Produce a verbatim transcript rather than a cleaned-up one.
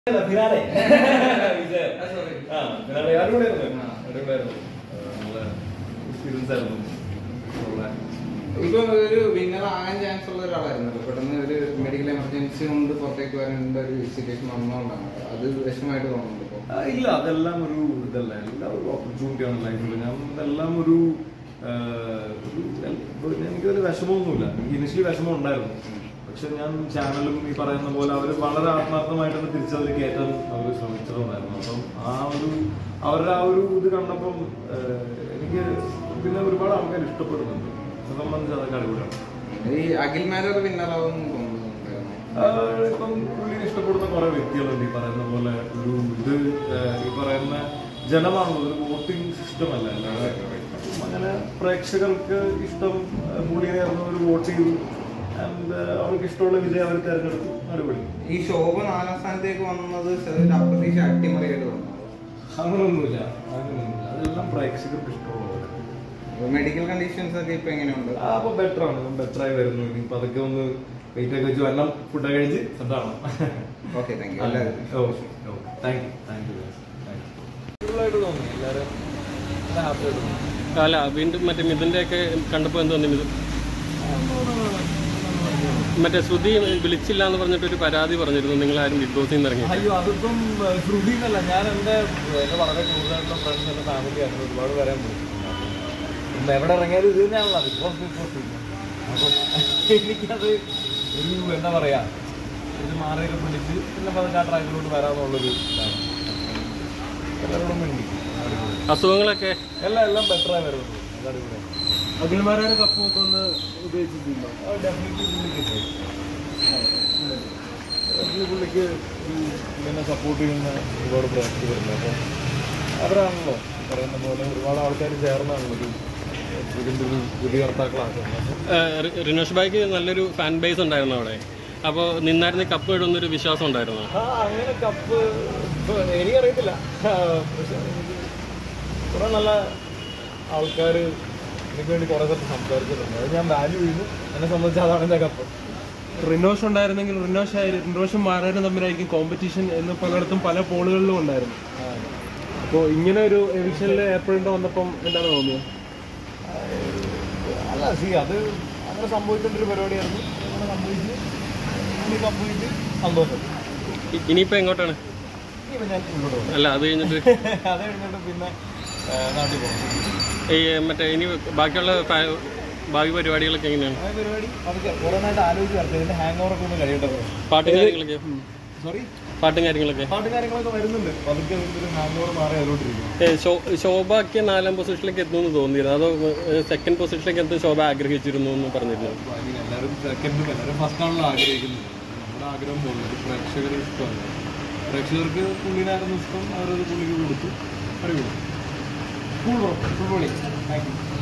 finale. Ah, finale അടിപൊളിയായിരുന്നു. അടിപൊളിയായിരുന്നു. നമ്മളെ എക്സ്പീരിയൻസ് ആയിരുന്നു. ഇപ്പൊ ഒരു വിന്നർ ആകാൻ ചാൻസ് ഉള്ള ഒരാളായിരുന്നല്ലോ, പെട്ടെന്ന് ഒരു മെഡിക്കൽ എമർജൻസി കൊണ്ട് പുറത്തേക്ക് വരേണ്ട ഒരു സിറ്റുവേഷൻ വന്നതുകൊണ്ടാണ് അത് വിഷമമായിട്ട് തോന്നുന്നുണ്ട് ഇപ്പൊ? ഇല്ല, അതെല്ലാം ഒരു ഇതല്ല, എല്ലാം ഒരു ഓപ്പർച്യൂണിറ്റി ആണ് ലൈഫിൽ. ഞാൻ അതെല്ലാം ഒരു എനിക്കൊരു വിഷമമൊന്നുമില്ല. എനിക്ക് ഇനിഷ്യലി വിഷമം ഉണ്ടായിരുന്നു, പക്ഷെ ഞാൻ ചാനലും ഈ പറയുന്ന പോലെ അവർ വളരെ ആത്മാർത്ഥമായിട്ടാണ് തിരിച്ചവർ കയറ്റാൻ അവർ ശ്രമിച്ചതുണ്ടായിരുന്നു. അപ്പം ആ ഒരു അവരുടെ ആ ഒരു ഇത് കണ്ടപ്പം എനിക്ക് പിന്നെ ഒരുപാട് ആൾക്കാർ ഇഷ്ടപ്പെടുന്നുണ്ട്. അത് സംബന്ധിച്ച് അതൊക്കെ അടിപൊളിയാണ്. ഈ അഖിൽ മാരർ വിന്നറാവും ഇപ്പം പുള്ളിനെ ഇഷ്ടപ്പെടുന്ന കുറെ വ്യക്തികളുണ്ട്. ഈ പറയുന്ന പോലെ ഒരു ഇത് ഈ പറയുന്ന ജനമാണല്ലോ, ഒരു വോട്ടിംഗ് സിസ്റ്റം അല്ല. അല്ലാതെ അങ്ങനെ പ്രേക്ഷകർക്ക് ഇഷ്ടം പുള്ളിനെ ഒരു വോട്ട് ചെയ്തു, അവർക്ക് ഇഷ്ടമുള്ള വിജയം അവർ തെരഞ്ഞെടുത്തു. അടിപൊളി. ഈ ശോഭ നാലാം സ്ഥാനത്തേക്ക് വന്നത് അപ്രതീക്ഷ അട്ടിമറിയായിട്ട് വന്നു? അങ്ങനെയൊന്നുമില്ല, അങ്ങനെയൊന്നുമില്ല. അതെല്ലാം പ്രേക്ഷകർക്ക് ഇഷ്ടമുള്ള പോലെ. മെഡിക്കൽ കണ്ടീഷൻസ് ഒക്കെ ഇപ്പൊ എങ്ങനെയുണ്ട്? അപ്പൊ ബെറ്റർ ആണ്, ബെറ്റർ ആയി വരുന്നു. ഇനിയിപ്പോ അതൊക്കെ ഒന്ന് വെയിറ്റ് ഒക്കെ വെച്ച് എല്ലാം ഫുഡൊക്കെ കഴിച്ച് സെറ്റാണ്. Okay, thank you. Thank you thank you ആയിട്ട് തോന്നി. എല്ലാവരും ഹാപ്പി ആയിട്ട് തോന്നി. അല്ല, വീണ്ടും മറ്റേ മിഥുന്റെ ഒക്കെ കണ്ടപ്പോ എന്ത് തോന്നി? മിഥുൻ മറ്റേ ശ്രുതി വിളിച്ചില്ല എന്ന് പറഞ്ഞിട്ടൊരു പരാതി പറഞ്ഞിരുന്നു, നിങ്ങളാരും ബിഗ് ബോസിൽ നിന്ന് ഇറങ്ങി. അയ്യോ, അതിപ്പം ശ്രുതി എന്നല്ല, ഞാൻ എൻ്റെ എൻ്റെ വളരെ കൂടുതലായിട്ടുള്ള ഫ്രണ്ട്സ്, എൻ്റെ ഫാമിലി ആയിരുന്നു, ഒരുപാട് പേരെ ഇപ്പം എവിടെ ഇറങ്ങിയാലും ഇത് തന്നെയാണല്ലോ ബിഗ് ബോസ് ബിഗ് ബോസ്. അപ്പം എനിക്കത് ഒരു എന്താ പറയുക, ഇത് മാറിയൊക്കെ പിടിച്ച് പിന്നെ പതിനാ ട്രാക്കിലോട്ട് വരാമെന്നുള്ളൊരു ഇതാണ്. എല്ലാവരോടും വേണ്ടി അസുഖങ്ങളൊക്കെ എല്ലാം എല്ലാം ബെറ്ററായി വരുന്നത്. അത് അടിപൊളിയാണ്. അഖിൽ മാരാർ കപ്പൊക്കെ ഒന്ന് ഉപയോഗിച്ചിട്ടുണ്ടോ? ഡെഫിനറ്റ്ലി പുള്ളിക്ക് പുള്ളിക്ക് ഇങ്ങനെ സപ്പോർട്ട് ചെയ്യുന്ന ഒരുപാട് പ്രേക്ഷകരുണ്ട്. അപ്പം അവരാണല്ലോ പറയുന്ന പോലെ ഒരുപാട് ആൾക്കാർ ചേർന്നാണല്ലോ ഒരു ഇതിൻ്റെ ഒരു വിധികർത്താക്കളാക്കുന്നത്. റിനോഷ് ബായിക്ക് നല്ലൊരു ഫാൻ ബേസ് ഉണ്ടായിരുന്നു അവിടെ. അപ്പോൾ നിന്നായിരുന്ന കപ്പ് ഇടുന്നൊരു വിശ്വാസം ഉണ്ടായിരുന്നു. ആ അങ്ങനെ കപ്പ് എനിക്കറിയത്തില്ല, പക്ഷെ കുറെ നല്ല ആൾക്കാർ എനിക്ക് വേണ്ടി കുറെ സ്ഥലത്ത് സംസാരിച്ചിട്ടുണ്ട്. അത് ഞാൻ വാല്യൂ ചെയ്യുന്നു. എന്നെ സംബന്ധിച്ച് അതാണ് എൻ്റെ കപ്പ്. റിനോഷ് ഉണ്ടായിരുന്നെങ്കിൽ റിനോഷ് ആയി റിനോഷും മാരാരും തമ്മിലായിരിക്കും കോമ്പറ്റീഷൻ എന്ന് പലയിടത്തും പല പോളുകളിലും ഉണ്ടായിരുന്നു. അപ്പോൾ ഇങ്ങനെ ഒരു എവിക്ഷനിൽ ഏർപ്പെടേണ്ട വന്നപ്പം എന്താണ് തോന്നിയത്? അല്ല, സി അത് അങ്ങനെ സംഭവിക്കേണ്ടൊരു പരിപാടിയായിരുന്നു. അങ്ങനെ സംഭവിച്ച് ഇനി സംഭവിച്ച് സന്തോഷം. ഇനിയിപ്പോൾ എങ്ങോട്ടാണ്? ഇനിയിപ്പോൾ ഞാൻ ഇങ്ങോട്ട് പോകും. അല്ല, അത് കഴിഞ്ഞിട്ട് അത് കഴിഞ്ഞിട്ട് പിന്നെ നാട്ടിൽ പോകും. ഈ മറ്റേ ഇനി ബാക്കിയുള്ള ഭാവി പരിപാടികളൊക്കെ എങ്ങനെയാണ്? പരിപാടി അതൊക്കെ ഓരോന്നായിട്ട് ആലോചിച്ച് വരട്ടെ. ഇതിന്റെ ഹാങ് ഓവറൊക്കെ ഒന്ന് കഴിയട്ടെ. പാട്ടും കാര്യങ്ങളൊക്കെ സോറി പാട്ടും കാര്യങ്ങളൊക്കെ പാട്ടും കാര്യങ്ങളൊക്കെ വരുന്നുണ്ട്. അതൊക്കെ ഒരു ഹാങ് ഓവർ മാറി അതിലോട്ടിരിക്കും. ശോഭയ്ക്ക് നാലാം പൊസിഷനിലേക്ക് എത്തുമെന്ന് തോന്നിയിരുന്നു, അതോ സെക്കൻഡ് പൊസിഷനിലേക്ക് എത്തും ശോഭ ആഗ്രഹിച്ചിരുന്നു എന്ന് പറഞ്ഞിരുന്നു? എല്ലാവരും സെക്കൻഡും എല്ലാവരും ഫസ്റ്റാണല്ലോ ആഗ്രഹിക്കുന്നത്. നമ്മുടെ ആഗ്രഹം പോകുന്നത് പ്രേക്ഷകരുടെ ഇഷ്ടമല്ല. പ്രേക്ഷകർക്ക് പുള്ളിനായിരുന്നു ഇഷ്ടം, അവരത് പുള്ളിക്ക് കൊടുത്തു. അടിപൊളി. ഫുൾ ഫുൾ പൊളി. Thank U.